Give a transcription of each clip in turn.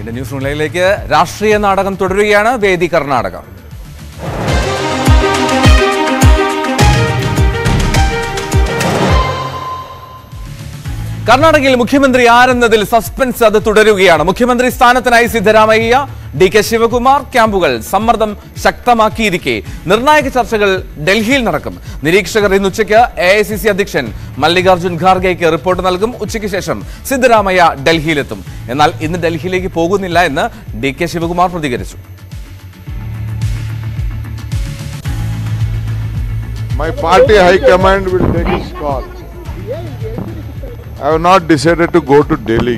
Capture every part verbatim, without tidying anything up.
വീണ്ടും ന്യൂസ് റൂമിലേക്ക് രാഷ്ട്രീയ നാടകം തുടരുകയാണ്. വേദി കർണാടക. കർണാടകയിൽ മുഖ്യമന്ത്രി ആരെന്നതിൽ സസ്പെൻസ് അത് തുടരുകയാണ്. മുഖ്യമന്ത്രി സ്ഥാനത്തിനായി സിദ്ധരാമയ്യ, ഡി കെ ശിവകുമാർ ക്യാമ്പുകൾ സമ്മർദ്ദം ശക്തമാക്കിയിരിക്കെ നിർണായക ചർച്ചകൾ ഡൽഹിയിൽ നടക്കും. നിരീക്ഷകർ ഇന്ന് ഉച്ചയ്ക്ക് എ ഐ സി സി അധ്യക്ഷൻ മല്ലികാർജുൻ ഖാർഗെയ്ക്ക് റിപ്പോർട്ട് നൽകും. ഉച്ചയ്ക്ക് ശേഷം സിദ്ധരാമയ്യ ഡൽഹിയിലെത്തും. എന്നാൽ ഇന്ന് ഡൽഹിയിലേക്ക് പോകുന്നില്ല എന്ന് ഡി കെ ശിവകുമാർ പ്രതികരിച്ചു. My party high command will take its call. I have not decided to go to Delhi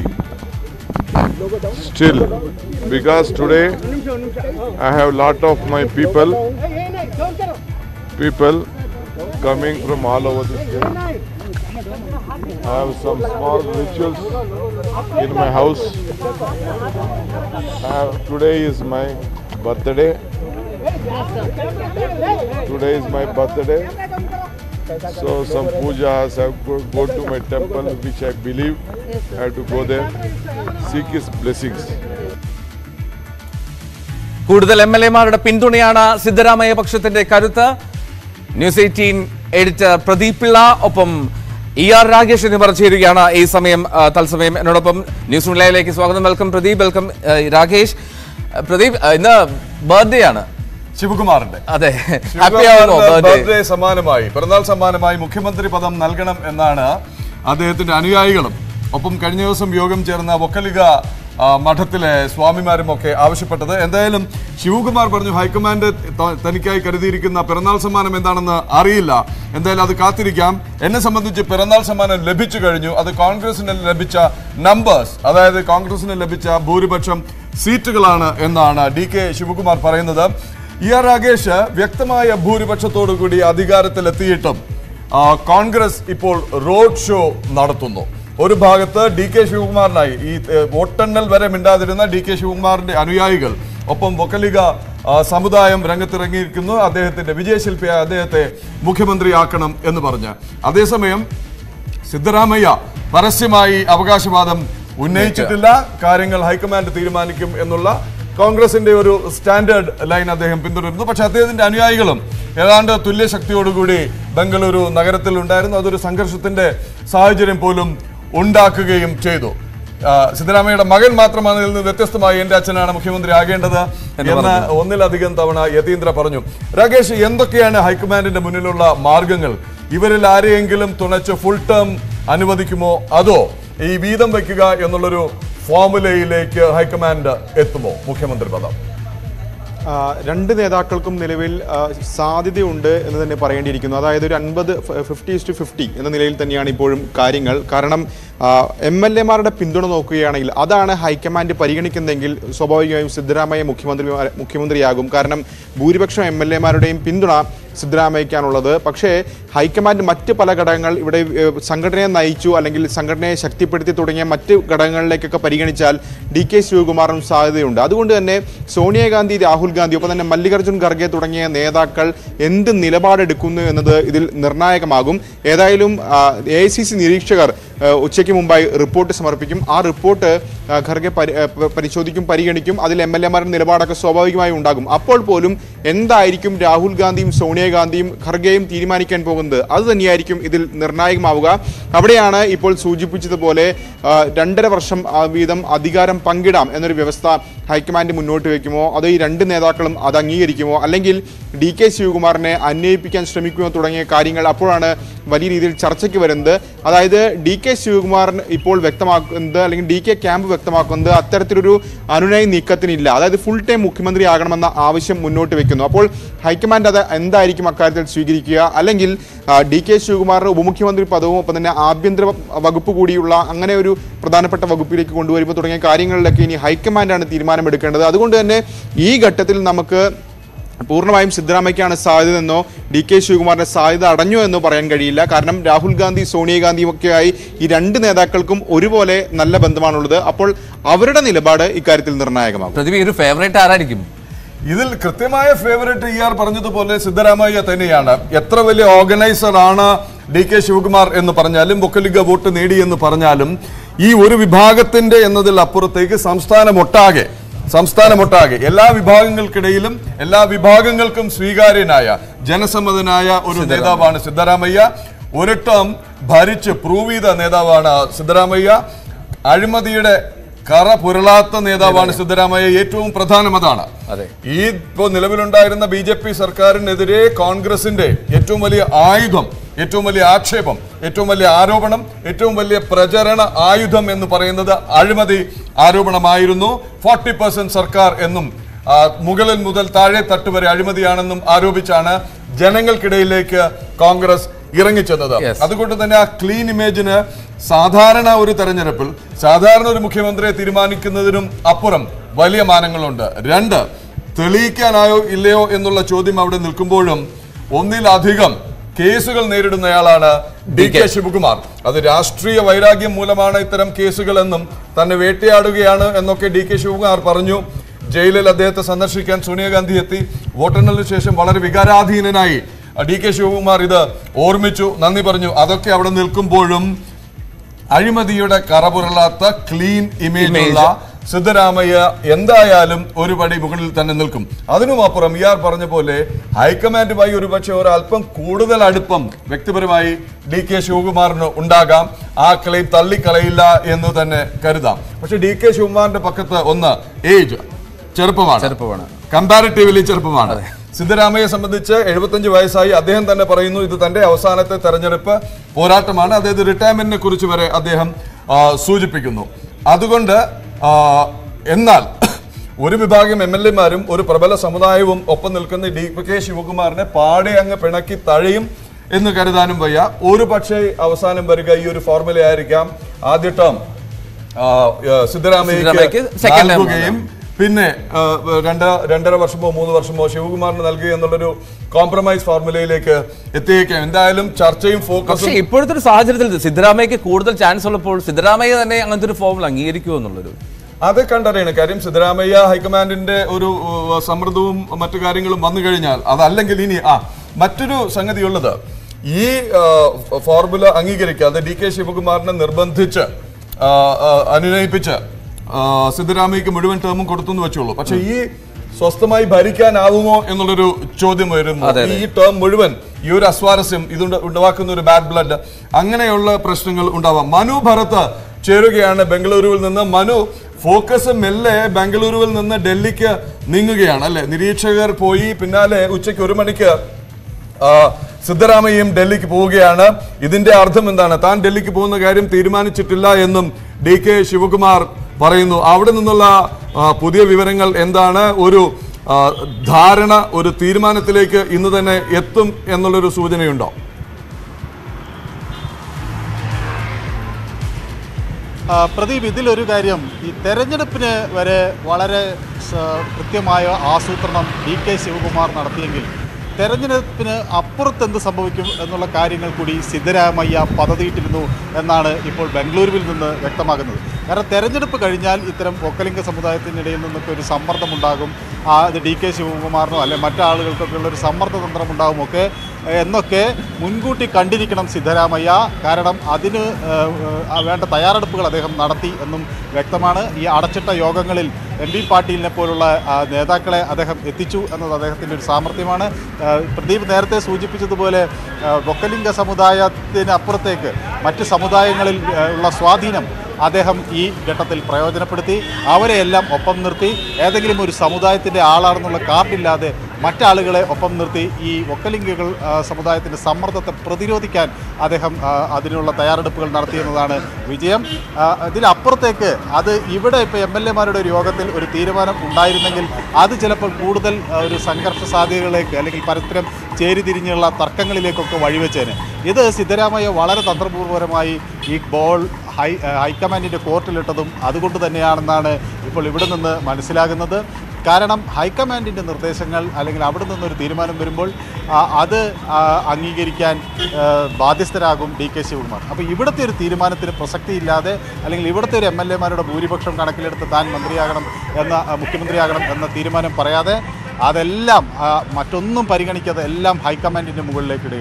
still because today I have lot of my people people coming from all over the state. I have some small rituals in my house. I have, today is my birthday. Today is my birthday. So some pujas, I have to go to my temple which I believe. I have to go there, seek his blessings. കൂടുതൽ M L എമാരുടെ പിന്തുണയാണ് സിദ്ധരാമയ്യ പക്ഷത്തിന്റെ കരുത്ത്. News eighteen editor Pradeep Pillai ഒപ്പം E R Rakesh എന്നിവർ ചേരുകയാണ് ഈ സമയം തത്സമയം എന്നോടൊപ്പം. ന്യൂസ് ഓൺലൈനിലേക്ക് സ്വാഗതം. Welcome Pradeep, welcome Rakesh. പ്രദീപ്, ഇന്ന് ബർത്ത്ഡേ ആണ് ശിവകുമാറിന്റെ. അതെ, ബർത്ത്ഡേ സമ്മാനമായി, പിറന്നാൾ സമ്മാനമായി മുഖ്യമന്ത്രി പദം നൽകണം എന്നാണ് അദ്ദേഹത്തിന്റെ അനുയായികളും ഒപ്പം കഴിഞ്ഞ ദിവസം യോഗം ചേർന്ന വൊക്കലിക മഠത്തിലെ സ്വാമിമാരും ഒക്കെ ആവശ്യപ്പെട്ടത്. എന്തായാലും ശിവകുമാർ പറഞ്ഞു ഹൈക്കമാൻഡ് തനിക്കായി കരുതിയിരിക്കുന്ന പിറന്നാൾ സമ്മാനം എന്താണെന്ന് അറിയില്ല, എന്തായാലും അത് കാത്തിരിക്കാം. എന്നെ സംബന്ധിച്ച് പിറന്നാൾ സമ്മാനം ലഭിച്ചു കഴിഞ്ഞു. അത് കോൺഗ്രസിന് ലഭിച്ച നമ്പേഴ്സ്, അതായത് കോൺഗ്രസിന് ലഭിച്ച ഭൂരിപക്ഷം സീറ്റുകളാണ് എന്നാണ് ഡി കെ ശിവകുമാർ പറയുന്നത്. ഇ ആർ രാകേഷ് വ്യക്തമായ ഭൂരിപക്ഷത്തോടു കൂടി അധികാരത്തിലെത്തിയിട്ടും കോൺഗ്രസ് ഇപ്പോൾ റോഡ് ഷോ നടത്തുന്നു. ഒരു ഭാഗത്ത് ഡി കെ ശിവകുമാറിനായി ഈ വോട്ടെണ്ണൽ വരെ മിണ്ടാതിരുന്ന ഡി കെ ശിവകുമാറിന്റെ അനുയായികൾ, ഒപ്പം വൊക്കലിക സമുദായം രംഗത്തിറങ്ങിയിരിക്കുന്നു അദ്ദേഹത്തിന്റെ വിജയശില്പിയായ അദ്ദേഹത്തെ മുഖ്യമന്ത്രിയാക്കണം എന്ന് പറഞ്ഞ്. അതേസമയം സിദ്ധരാമയ്യ പരസ്യമായി അവകാശവാദം ഉന്നയിച്ചിട്ടില്ല. കാര്യങ്ങൾ ഹൈക്കമാൻഡ് തീരുമാനിക്കും എന്നുള്ള കോൺഗ്രസിന്റെ ഒരു സ്റ്റാൻഡേർഡ് ലൈൻ അദ്ദേഹം പിന്തുടരുന്നു. പക്ഷെ അദ്ദേഹത്തിന്റെ അനുയായികളും ഏതാണ്ട് തുല്യ ശക്തിയോടുകൂടി ബംഗളൂരു നഗരത്തിൽ ഉണ്ടായിരുന്നു. അതൊരു സംഘർഷത്തിന്റെ സാഹചര്യം പോലും ഉണ്ടാക്കുകയും ചെയ്തു. സിദ്ധരാമയ്യയുടെ മകൻ മാത്രമാണ് ഇതിൽ നിന്ന് വ്യത്യസ്തമായി എന്റെ അച്ഛനാണ് മുഖ്യമന്ത്രി ആകേണ്ടത് എന്ന് ഒന്നിലധികം തവണ യതീന്ദ്ര പറഞ്ഞു. രാകേഷ്, എന്തൊക്കെയാണ് ഹൈക്കമാൻഡിന്റെ മുന്നിലുള്ള മാർഗങ്ങൾ? ഇവരിൽ ആരെയെങ്കിലും തുണച്ച് ഫുൾ ടേം അനുവദിക്കുമോ, അതോ ഈ വീതം വയ്ക്കുക എന്നുള്ളൊരു ഫോർമുലയിലേക്ക് ഹൈക്കമാൻഡ് എത്തുമോ മുഖ്യമന്ത്രി പദം? രണ്ട് നേതാക്കൾക്കും നിലവിൽ സാധ്യതയുണ്ട് എന്ന് തന്നെ പറയേണ്ടിയിരിക്കുന്നു. അതായത് ഒരു അൻപത് ഫിഫ്റ്റി ടു ഫിഫ്റ്റി എന്ന നിലയിൽ തന്നെയാണ് ഇപ്പോഴും കാര്യങ്ങൾ. കാരണം എം എൽ എമാരുടെ പിന്തുണ നോക്കുകയാണെങ്കിൽ അതാണ് ഹൈക്കമാൻഡ് പരിഗണിക്കുന്നതെങ്കിൽ സ്വാഭാവികമായും സിദ്ധരാമയ്യ മുഖ്യമന്ത്രി മുഖ്യമന്ത്രിയാകും. കാരണം ഭൂരിപക്ഷം എം എൽ എമാരുടെയും പിന്തുണ സിദ്ധരാമയ്യക്കാണുള്ളത്. പക്ഷേ ഹൈക്കമാൻഡ് മറ്റ് പല ഘടകങ്ങൾ ഇവിടെ സംഘടനയെ നയിച്ചു അല്ലെങ്കിൽ സംഘടനയെ ശക്തിപ്പെടുത്തി തുടങ്ങിയ മറ്റ് ഘടകങ്ങളിലേക്കൊക്കെ പരിഗണിച്ചാൽ ഡി കെ ശിവകുമാറിനും സാധ്യതയുണ്ട്. അതുകൊണ്ട് തന്നെ സോണിയാഗാന്ധി, രാഹുൽ ഗാന്ധി, ഒപ്പം തന്നെ മല്ലികാർജുൻ ഖർഗെ തുടങ്ങിയ നേതാക്കൾ എന്ത് നിലപാടെടുക്കുന്നു എന്നത് ഇതിൽ നിർണായകമാകും. ഏതായാലും എ ഐ സി സി നിരീക്ഷകർ ഉച്ചയ്ക്ക് മുമ്പായി റിപ്പോർട്ട് സമർപ്പിക്കും. ആ റിപ്പോർട്ട് ഖർഗെ പരിശോധിക്കും, പരിഗണിക്കും. അതിൽ എം എൽ എമാരുടെ നിലപാടൊക്കെ സ്വാഭാവികമായി ഉണ്ടാകും. അപ്പോൾ പോലും എന്തായിരിക്കും രാഹുൽ ഗാന്ധിയും സോണിയാഗാന്ധിയും ഖർഗെയും തീരുമാനിക്കാൻ പോകുന്നത്, അത് തന്നെയായിരിക്കും ഇതിൽ നിർണായകമാവുക. അവിടെയാണ് ഇപ്പോൾ സൂചിപ്പിച്ചതുപോലെ രണ്ടര വർഷം വീതം അധികാരം പങ്കിടാം എന്നൊരു വ്യവസ്ഥ ഹൈക്കമാൻഡ് മുന്നോട്ട് വയ്ക്കുമോ, അതോ ഈ രണ്ട് നേതാക്കളും അത് അംഗീകരിക്കുമോ, അല്ലെങ്കിൽ ഡി കെ ശിവകുമാറിനെ അന്വയിപ്പിക്കാൻ ശ്രമിക്കുമോ തുടങ്ങിയ കാര്യങ്ങൾ അപ്പോഴാണ് വലിയ രീതിയിൽ ചർച്ചയ്ക്ക് വരുന്നത്. അതായത് ഡി കെ ശിവകുമാറിന് ഇപ്പോൾ വ്യക്തമാക്കുന്നത് അല്ലെങ്കിൽ ഡി കെ ക്യാമ്പ് വ്യക്തമാക്കുന്നത് അത്തരത്തിലൊരു അനുനയ നീക്കത്തിനില്ല. അതായത് ഫുൾ ടൈം മുഖ്യമന്ത്രി ആകണമെന്ന ആവശ്യം മുന്നോട്ട് വെക്കുന്നു. അപ്പോൾ ഹൈക്കമാൻഡ് അത് എന്തായിരിക്കും അക്കാര്യത്തിൽ സ്വീകരിക്കുക? അല്ലെങ്കിൽ ഡി കെ ശിവകുമാറിന് ഉപമുഖ്യമന്ത്രി പദവും ഒപ്പം തന്നെ ആഭ്യന്തര വകുപ്പ് കൂടിയുള്ള അങ്ങനെ ഒരു പ്രധാനപ്പെട്ട വകുപ്പിലേക്ക് കൊണ്ടുവരുമ്പോൾ തുടങ്ങിയ കാര്യങ്ങളിലൊക്കെ ഇനി ഹൈക്കമാൻഡാണ് തീരുമാനമെടുക്കേണ്ടത്. അതുകൊണ്ട് തന്നെ ഈ ഘട്ടത്തിൽ നമുക്ക് പൂർണ്ണമായും സിദ്ധരാമയ്ക്കാണ് സാധ്യതയെന്നോ ഡി കെ ശിവകുമാറിന്റെ സാധ്യത അടഞ്ഞോ എന്നോ പറയാൻ കഴിയില്ല. കാരണം രാഹുൽ ഗാന്ധി, സോണിയാഗാന്ധിയും ഒക്കെയായി ഈ രണ്ട് നേതാക്കൾക്കും ഒരുപോലെ നല്ല ബന്ധമാണുള്ളത്. അപ്പോൾ അവരുടെ നിലപാട് ഇക്കാര്യത്തിൽ നിർണായകമാകും. ഒരു ഫേവറേറ്റ് ആരായിരിക്കും? ഇതിൽ കൃത്യമായ ഫേവറേറ്റ് ഇ ആർ പറഞ്ഞതുപോലെ സിദ്ധരാമയ്യ തന്നെയാണ്. എത്ര വലിയ ഓർഗനൈസർ ആണ് ഡി കെ ശിവകുമാർ എന്ന് പറഞ്ഞാലും, വൊക്കലിക വോട്ട് നേടി എന്ന് പറഞ്ഞാലും, ഈ ഒരു വിഭാഗത്തിന്റെ എന്നതിൽ അപ്പുറത്തേക്ക് സംസ്ഥാനമൊട്ടാകെ സംസ്ഥാനമൊട്ടാകെ എല്ലാ വിഭാഗങ്ങൾക്കിടയിലും എല്ലാ വിഭാഗങ്ങൾക്കും സ്വീകാര്യനായ ജനസമ്മതനായ ഒരു നേതാവാണ് സിദ്ധരാമയ്യ. ഒരു ടേം ഭരിച്ച് പ്രൂവ് ചെയ്ത നേതാവാണ് സിദ്ധരാമയ്യ. അഴിമതിയുടെ കറ പുരളാത്ത നേതാവാണ് സിദ്ധരാമയ്യ. ഏറ്റവും പ്രധാനം അതാണ്. ഈ ഇപ്പോൾ നിലവിലുണ്ടായിരുന്ന ബി ജെ പി സർക്കാരിനെതിരെ കോൺഗ്രസിന്റെ ഏറ്റവും വലിയ ആയുധം, ഏറ്റവും വലിയ ആക്ഷേപം, ഏറ്റവും വലിയ ആരോപണം, ഏറ്റവും വലിയ പ്രചരണ ആയുധം എന്ന് പറയുന്നത് അഴിമതി ആരോപണമായിരുന്നു. ഫോർട്ടി പെർസെന്റ് സർക്കാർ എന്നും മുകളിൽ മുതൽ താഴെ തട്ട് വരെ അഴിമതിയാണെന്നും ആരോപിച്ചാണ് ജനങ്ങൾക്കിടയിലേക്ക് കോൺഗ്രസ് ഇറങ്ങിച്ചെന്നത്. അതുകൊണ്ട് തന്നെ ആ ക്ലീൻ ഇമേജിന് സാധാരണ ഒരു തെരഞ്ഞെടുപ്പിൽ സാധാരണ ഒരു മുഖ്യമന്ത്രിയെ തീരുമാനിക്കുന്നതിനും അപ്പുറം വലിയ മാനങ്ങളുണ്ട്. രണ്ട്, തെളിയിക്കാനായോ ഇല്ലയോ എന്നുള്ള ചോദ്യം അവിടെ നിൽക്കുമ്പോഴും ഒന്നിലധികം കേസുകൾ നേരിടുന്നയാളാണ് ഡി കെ ശിവകുമാർ. അത് രാഷ്ട്രീയ വൈരാഗ്യം മൂലമാണ് ഇത്തരം കേസുകൾ എന്നും തന്നെ വേട്ടയാടുകയാണ് എന്നൊക്കെ ഡി കെ ശിവകുമാർ പറഞ്ഞു. ജയിലിൽ അദ്ദേഹത്തെ സന്ദർശിക്കാൻ സോണിയാഗാന്ധി എത്തി. വോട്ടെണ്ണലിന് ശേഷം വളരെ വികാരാധീനനായി ഡി കെ ശിവകുമാർ ഇത് ഓർമ്മിച്ചു, നന്ദി പറഞ്ഞു. അതൊക്കെ അവിടെ നിൽക്കുമ്പോഴും അഴിമതിയുടെ കറപുരളാത്ത ക്ലീൻ ഇമേജുള്ള സിദ്ധരാമയ്യ എന്തായാലും ഒരു പടി മുകളിൽ തന്നെ നിൽക്കും. അതിനുമപ്പുറം ഇയാൾ പറഞ്ഞ പോലെ ഹൈക്കമാൻഡുമായി ഒരുപക്ഷെ ഒരല്പം കൂടുതൽ അടുപ്പം വ്യക്തിപരമായി ഡി കെ ശിവകുമാറിന് ഉണ്ടാകാം. ആ ക്ലെയിം തള്ളിക്കളയില്ല എന്ന് തന്നെ കരുതാം. പക്ഷെ ഡി കെ ശിവകുമാറിന്റെ പക്കത്ത് ഒന്ന് ഏജ് ചെറുപ്പമാണ്, ചെറുപ്പമാണ് കമ്പാരിറ്റീവ്ലി ചെറുപ്പമാണ്. സിദ്ധരാമയ്യയെ സംബന്ധിച്ച് എഴുപത്തഞ്ച് വയസ്സായി. അദ്ദേഹം തന്നെ പറയുന്നു ഇത് തന്റെ അവസാനത്തെ തെരഞ്ഞെടുപ്പ് പോരാട്ടമാണ്. അതായത് റിട്ടയർമെന്റിനെ കുറിച്ച് വരെ അദ്ദേഹം സൂചിപ്പിക്കുന്നു. അതുകൊണ്ട് എന്നാൽ ഒരു വിഭാഗം എം എൽ എമാരും ഒരു പ്രബല സമുദായവും ഒപ്പം നിൽക്കുന്ന ഡി കെ ശിവകുമാറിനെ പാടെ അങ്ങ് പിണക്കി തഴയും എന്ന് കരുതാനും വയ്യ. ഒരു പക്ഷേ അവസാനം വരിക ഈ ഒരു ഫോർമുല ആയിരിക്കാം. ആദ്യ ടേം സിദ്ധരാമയ്യക്ക് നൽകുകയും പിന്നെ രണ്ട് രണ്ടര വർഷമോ മൂന്ന് വർഷമോ ശിവകുമാറിന് നൽകുക എന്നുള്ളൊരു കോംപ്രമൈസ് ഫോർമുലയിലേക്ക് എത്തിയേക്കാം. എന്തായാലും ചർച്ചയും ഫോക്കസും ഇപ്പോഴത്തെ ഒരു സാഹചര്യത്തിൽ സിദ്ധരാമയ്യക്ക് കൂടുതൽ ചാൻസ് ഉള്ളപ്പോൾ സിദ്ധരാമയ്യ തന്നെ അങ്ങനത്തെ ഒരു ഫോർമുല അംഗീകരിക്കുമോ എന്നുള്ളൊരു അത് കണ്ടറിയണം. കാര്യം സിദ്ധരാമയ്യ ഹൈക്കമാൻഡിന്റെ ഒരു സമ്മർദ്ദവും മറ്റു കാര്യങ്ങളും വന്നു കഴിഞ്ഞാൽ അതല്ലെങ്കിൽ ഇനി ആ മറ്റൊരു സംഗതി ഉള്ളത്, ഈ ഫോർമുല അംഗീകരിക്കാതെ ഡി കെ ശിവകുമാറിനെ നിർബന്ധിച്ച് അനുനയിപ്പിച്ച് സിദ്ധരാമയ്യക്ക് മുഴുവൻ ടേമും കൊടുത്തു വെച്ചുള്ളൂ. പക്ഷെ ഈ സ്വസ്ഥമായി ഭരിക്കാനാവുമോ എന്നുള്ളൊരു ചോദ്യം വരുന്നു. ഈ ടേം മുഴുവൻ ഈ ഒരു അസ്വാരസ്യം ഇതുണ്ട് ഉണ്ടാക്കുന്ന ഒരു ബാഡ് ബ്ലഡ് അങ്ങനെയുള്ള പ്രശ്നങ്ങൾ ഉണ്ടാവാം. മനു ഭരത് ചേരുകയാണ് ബംഗളൂരുവിൽ നിന്ന്. മനു, ഫോക്കസ് മെല്ലെ ബംഗളൂരുവിൽ നിന്ന് ഡൽഹിക്ക് നീങ്ങുകയാണ് അല്ലെ? നിരീക്ഷകർ പോയി പിന്നാലെ ഉച്ചയ്ക്ക് ഒരു മണിക്ക് സിദ്ധരാമയ്യയും ഡൽഹിക്ക് പോവുകയാണ്. ഇതിന്റെ അർത്ഥം എന്താണ്? താൻ ഡൽഹിക്ക് പോകുന്ന കാര്യം തീരുമാനിച്ചിട്ടില്ല എന്നും ഡി കെ ശിവകുമാർ പറയുന്നു. അവിടെ നിന്നുള്ള പുതിയ വിവരങ്ങൾ എന്താണ്? ഒരു ധാരണ, ഒരു തീരുമാനത്തിലേക്ക് ഇന്ന് തന്നെ എത്തും എന്നുള്ളൊരു സൂചനയുണ്ടോ? പ്രദീപ്, ഇതിലൊരു കാര്യം, ഈ തെരഞ്ഞെടുപ്പിന് വരെ വളരെ കൃത്യമായ ആസൂത്രണം ഡി കെ ശിവകുമാർ നടത്തിയെങ്കിൽ തെരഞ്ഞെടുപ്പിന് അപ്പുറത്ത് എന്ത് സംഭവിക്കും എന്നുള്ള കാര്യങ്ങൾ കൂടി സിദ്ധരാമയ്യ പദ്ധതിയിട്ടിരുന്നു എന്നാണ് ഇപ്പോൾ ബംഗളൂരുവിൽ നിന്ന് വ്യക്തമാകുന്നത്. കാരണം തെരഞ്ഞെടുപ്പ് കഴിഞ്ഞാൽ ഇത്തരം ഒക്കലിംഗ സമുദായത്തിനിടയിൽ നിന്നൊക്കെ ഒരു സമ്മർദ്ദമുണ്ടാകും. അത് ഡി കെ ശിവകുമാറിനോ അല്ലെ മറ്റാളുകൾക്കൊക്കെ ഉള്ളൊരു സമ്മർദ്ദ തന്ത്രം ഉണ്ടാകും ഒക്കെ എന്നൊക്കെ മുൻകൂട്ടി കണ്ടിരിക്കണം സിദ്ധരാമയ്യ. കാരണം അതിന് വേണ്ട തയ്യാറെടുപ്പുകൾ അദ്ദേഹം നടത്തി എന്നും വ്യക്തമാണ്. ഈ അടച്ചിട്ട യോഗങ്ങളിൽ എം പി പാട്ടീലിനെ പോലുള്ള നേതാക്കളെ അദ്ദേഹം എത്തിച്ചു എന്നത് അദ്ദേഹത്തിൻ്റെ ഒരു സാമർഥ്യമാണ്. പ്രദീപ് നേരത്തെ സൂചിപ്പിച്ചതുപോലെ ഒക്കലിംഗ സമുദായത്തിന് അപ്പുറത്തേക്ക് മറ്റ് സമുദായങ്ങളിൽ ഉള്ള സ്വാധീനം അദ്ദേഹം ഈ ഘട്ടത്തിൽ പ്രയോജനപ്പെടുത്തി. അവരെയെല്ലാം ഒപ്പം നിർത്തി. ഏതെങ്കിലും ഒരു സമുദായത്തിൻ്റെ ആളാണെന്നുള്ള കാർഡില്ലാതെ മറ്റാളുകളെ ഒപ്പം നിർത്തി ഈ ഒക്കലിംഗികൾ സമുദായത്തിൻ്റെ സമ്മർദ്ദത്തെ പ്രതിരോധിക്കാൻ അദ്ദേഹം അതിനുള്ള തയ്യാറെടുപ്പുകൾ നടത്തിയെന്നതാണ് വിജയം. ഇതിനപ്പുറത്തേക്ക് അത് ഇവിടെ ഇപ്പോൾ എം എൽ എമാരുടെ ഒരു യോഗത്തിൽ ഒരു തീരുമാനം ഉണ്ടായിരുന്നെങ്കിൽ അത് ചിലപ്പോൾ കൂടുതൽ ഒരു സംഘർഷ സാധ്യതകളിലേക്ക് അല്ലെങ്കിൽ പരസ്പരം ചേരിതിരിഞ്ഞുള്ള തർക്കങ്ങളിലേക്കൊക്കെ വഴിവെച്ചേനെ. ഇത് സിദ്ധരാമയ്യ വളരെ തന്ത്രപൂർവ്വപരമായി ഈ ബോൾ ഹൈ ഹൈക്കമാൻഡിൻ്റെ കോർട്ടിലിട്ടതും അതുകൊണ്ട് തന്നെയാണെന്നാണ് ഇപ്പോൾ ഇവിടെ നിന്ന് മനസ്സിലാകുന്നത്. കാരണം ഹൈക്കമാൻഡിൻ്റെ നിർദ്ദേശങ്ങൾ അല്ലെങ്കിൽ അവിടെ നിന്നൊരു തീരുമാനം വരുമ്പോൾ അത് അംഗീകരിക്കാൻ ബാധ്യസ്ഥരാകും ഡി കെ ശിവകുമാർ. അപ്പോൾ ഇവിടുത്തെ ഒരു തീരുമാനത്തിന് പ്രസക്തിയില്ലാതെ അല്ലെങ്കിൽ ഇവിടുത്തെ ഒരു എം എൽ എമാരുടെ ഭൂരിപക്ഷം കണക്കിലെടുത്ത് താൻ മന്ത്രിയാകണം എന്ന മുഖ്യമന്ത്രിയാകണം എന്ന തീരുമാനം പറയാതെ അതെല്ലാം മറ്റൊന്നും പരിഗണിക്കാതെ എല്ലാം ഹൈക്കമാൻഡിൻ്റെ മുകളിലേക്ക് ഇടുകയാണ്.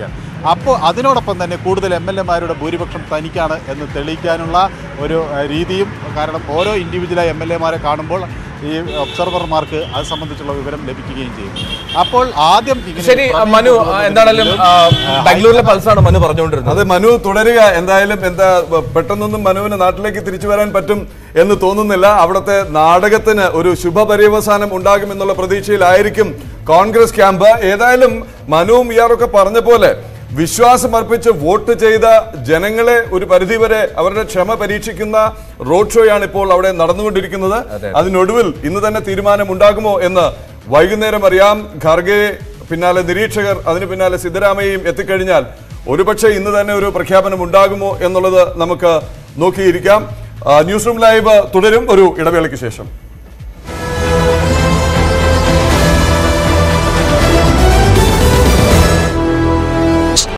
അപ്പോൾ അതിനോടൊപ്പം തന്നെ കൂടുതൽ എം എൽ എമാരുടെ ഭൂരിപക്ഷം തനിക്കാണ് എന്ന് തെളിയിക്കാനുള്ള ഒരു രീതിയും, കാരണം ഓരോ ഇൻഡിവിജ്വലായ എം എൽ എമാരെ കാണുമ്പോൾ ഈ ഒബ്സർവർമാർക്ക് അത് സംബന്ധിച്ചുള്ള വിവരം ലഭിക്കുകയും ചെയ്യും. അപ്പോൾ ആദ്യം ശരി മനു, എന്താണെങ്കിലും ബാംഗ്ലൂരിലെ പൾസാണ് മനു പറഞ്ഞുകൊണ്ടിരുന്നത്. അത് മനു തുടരുക. എന്തായാലും എന്താ പെട്ടെന്നൊന്നും മനുവിന് നാട്ടിലേക്ക് തിരിച്ചു വരാൻ പറ്റും എന്ന് തോന്നുന്നില്ല. അവിടുത്തെ നാടകത്തിന് ഒരു ശുഭപര്യവസാനം ഉണ്ടാകുമെന്നുള്ള പ്രതീക്ഷയിലായിരിക്കും കോൺഗ്രസ് ക്യാമ്പ്. ഏതായാലും മനുവും ഇയാളൊക്കെ പറഞ്ഞ പോലെ വിശ്വാസം അർപ്പിച്ച് വോട്ട് ചെയ്ത ജനങ്ങളെ ഒരു പരിധിവരെ അവരുടെ ക്ഷമ പരീക്ഷിക്കുന്ന റോഡ് ഷോയാണ് ഇപ്പോൾ അവിടെ നടന്നുകൊണ്ടിരിക്കുന്നത്. അതിനൊടുവിൽ ഇന്ന് തന്നെ തീരുമാനം ഉണ്ടാകുമോ എന്ന് വൈകുന്നേരം അറിയാം. ഖാർഗെ പിന്നാലെ നിരീക്ഷകർ, അതിന് പിന്നാലെ സിദ്ധരാമയ്യയും എത്തിക്കഴിഞ്ഞാൽ ഒരുപക്ഷെ ഇന്ന് തന്നെ ഒരു പ്രഖ്യാപനം ഉണ്ടാകുമോ എന്നുള്ളത് നമുക്ക് നോക്കിയിരിക്കാം. ന്യൂസ് റൂം ലൈവ് തുടരും ഒരു ഇടവേളയ്ക്ക് ശേഷം.